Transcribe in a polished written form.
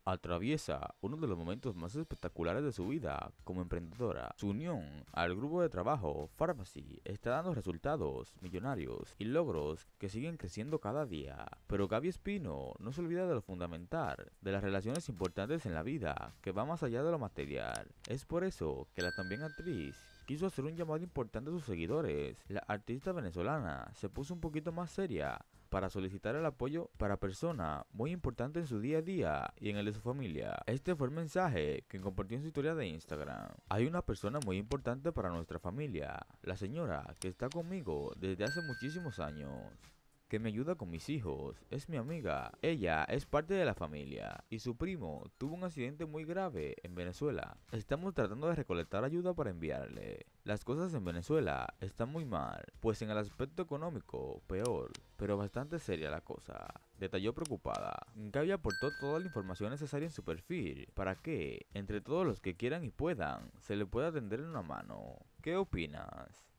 atraviesa uno de los momentos más espectaculares de su vida como emprendedora. Su unión al grupo de trabajo Pharmacy está dando resultados millonarios y logros que siguen creciendo cada día. Pero Gaby Espino no se olvida de lo fundamental, de las relaciones importantes en la vida, que va más allá de lo material. Es por eso que la también actriz quiso hacer un llamado importante a sus seguidores. La artista venezolana se puso un poquito más seria para solicitar el apoyo para persona muy importante en su día a día y en el de su familia. Este fue el mensaje que compartió en su historia de Instagram. Hay una persona muy importante para nuestra familia, la señora que está conmigo desde hace muchísimos años, que me ayuda con mis hijos, es mi amiga. Ella es parte de la familia y su primo tuvo un accidente muy grave en Venezuela. Estamos tratando de recolectar ayuda para enviarle. Las cosas en Venezuela están muy mal, pues en el aspecto económico peor, pero bastante seria la cosa, detalló preocupada. Gaby aportó toda la información necesaria en su perfil para que, entre todos los que quieran y puedan, se le pueda tender una mano. ¿Qué opinas?